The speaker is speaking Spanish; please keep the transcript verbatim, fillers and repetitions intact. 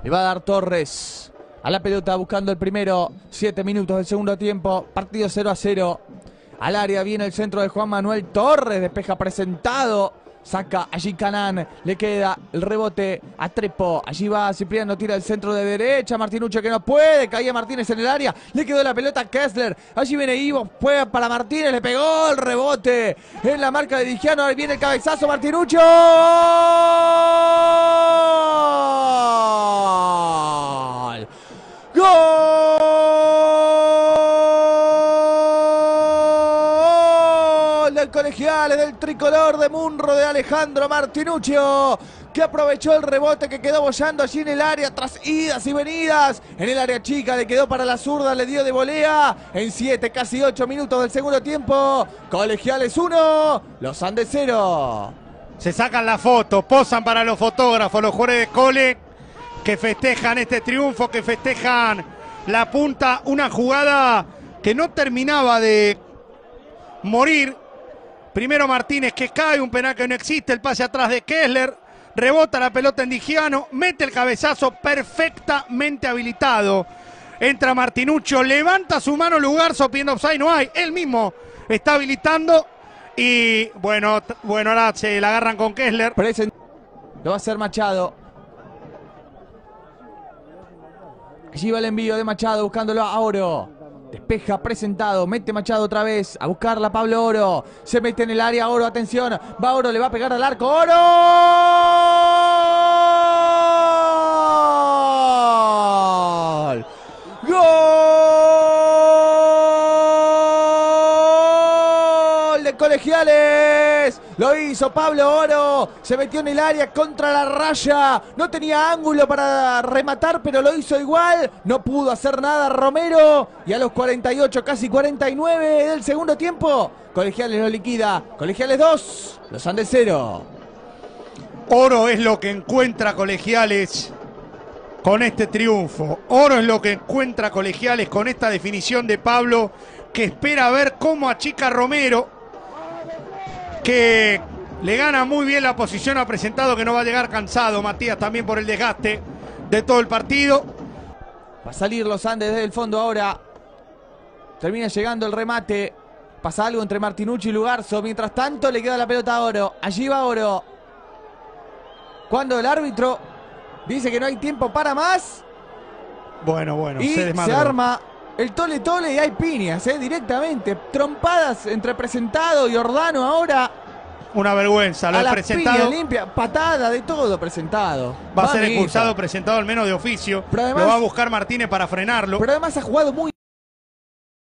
Le va a dar Torres a la pelota buscando el primero. Siete minutos del segundo tiempo. Partido cero a cero. Al área viene el centro de Juan Manuel Torres. Despeja presentado. Saca allí Canán, le queda el rebote a Trepo, allí va Cipriano, tira el centro de derecha, Martinucci que no puede, caía Martínez en el área, le quedó la pelota a Kessler, allí viene Ivo, juega para Martínez, le pegó el rebote en la marca de Digiano, ahí viene el cabezazo, Martinucci. ¡Gol! ¡Gol! Del Colegiales, del tricolor de Munro, de Alejandro Martinucci, que aprovechó el rebote que quedó bollando allí en el área tras idas y venidas. En el área chica le quedó para la zurda, le dio de volea. En siete, casi ocho minutos del segundo tiempo. Colegiales uno, Los Andes cero. Se sacan la foto, posan para los fotógrafos, los jugadores de Cole, que festejan este triunfo, que festejan la punta. Una jugada que no terminaba de morir. Primero Martínez que cae, un penal que no existe, el pase atrás de Kessler, rebota la pelota en Digiano, mete el cabezazo perfectamente habilitado. Entra Martinucci, levanta su mano Lugarzo pidiendo offside, no hay, él mismo está habilitando y bueno, bueno ahora se la agarran con Kessler. Lo va a hacer Machado. Allí va el envío de Machado buscándolo a Oro. Despeja, presentado, mete Machado otra vez a buscarla Pablo Oro. Se mete en el área Oro, atención. Va Oro, le va a pegar al arco. ¡Oro! ¡Gol! De Colegiales. Lo hizo Pablo Oro, se metió en el área contra la raya, no tenía ángulo para rematar, pero lo hizo igual, no pudo hacer nada Romero, y a los cuarenta y ocho, casi cuarenta y nueve del segundo tiempo, Colegiales lo liquida, Colegiales dos, Los Andes cero. Oro es lo que encuentra Colegiales con este triunfo, Oro es lo que encuentra Colegiales con esta definición de Pablo, que espera ver cómo achica Romero, que le gana muy bien la posición, ha presentado que no va a llegar cansado Matías también por el desgaste de todo el partido. Va a salir Los Andes desde el fondo ahora, termina llegando el remate, pasa algo entre Martinucci y Lugarzo, mientras tanto le queda la pelota a Oro, allí va Oro, cuando el árbitro dice que no hay tiempo para más, bueno, bueno, y se, se arma el tole tole y hay piñas, eh, directamente. Trompadas entre Presentado y Ordano ahora. Una vergüenza, lo a he la presentado. Piña limpia, patada de todo Presentado. Va a ser Mamita. expulsado Presentado al menos de oficio. Pero además, lo va a buscar Martínez para frenarlo. Pero además ha jugado muy